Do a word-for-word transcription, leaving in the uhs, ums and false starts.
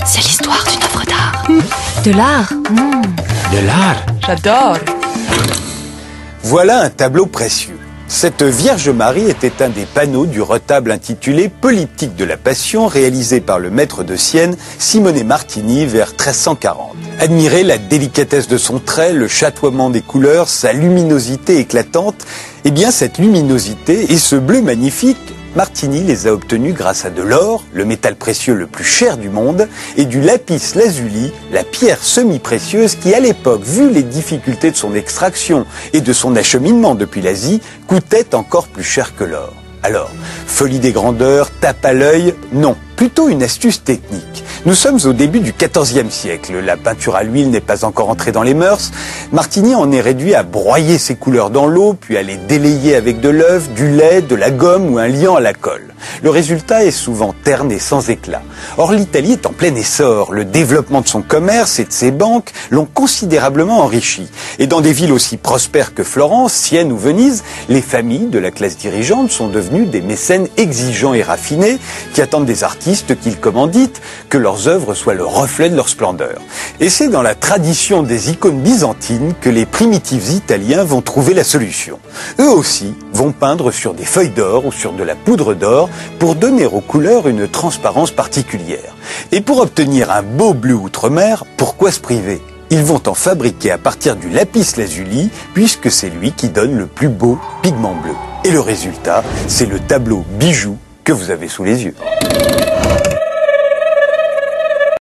C'est l'histoire d'une œuvre d'art. De l'art. Mmh. De l'art. J'adore. Voilà un tableau précieux. Cette Vierge Marie était un des panneaux du retable intitulé « Politique de la Passion » réalisé par le maître de Sienne, Simone Martini, vers treize cent quarante. Admirez la délicatesse de son trait, le chatoiement des couleurs, sa luminosité éclatante. Eh bien, cette luminosité et ce bleu magnifique, Martini les a obtenus grâce à de l'or, le métal précieux le plus cher du monde, et du lapis lazuli, la pierre semi-précieuse qui, à l'époque, vu les difficultés de son extraction et de son acheminement depuis l'Asie, coûtait encore plus cher que l'or. Alors, folie des grandeurs, tape à l'œil, non, plutôt une astuce technique. Nous sommes au début du quatorzième siècle, la peinture à l'huile n'est pas encore entrée dans les mœurs. Martini en est réduit à broyer ses couleurs dans l'eau, puis à les délayer avec de l'œuf, du lait, de la gomme ou un liant à la colle. Le résultat est souvent terne et sans éclat. Or, l'Italie est en plein essor. Le développement de son commerce et de ses banques l'ont considérablement enrichi. Et dans des villes aussi prospères que Florence, Sienne ou Venise, les familles de la classe dirigeante sont devenues des mécènes exigeants et raffinés qui attendent des artistes qu'ils commanditent, que leurs œuvres soient le reflet de leur splendeur. Et c'est dans la tradition des icônes byzantines que les primitifs Italiens vont trouver la solution. Eux aussi vont peindre sur des feuilles d'or ou sur de la poudre d'or pour donner aux couleurs une transparence particulière. Et pour obtenir un beau bleu outre-mer, pourquoi se priver ? Ils vont en fabriquer à partir du lapis lazuli, puisque c'est lui qui donne le plus beau pigment bleu. Et le résultat, c'est le tableau bijou que vous avez sous les yeux.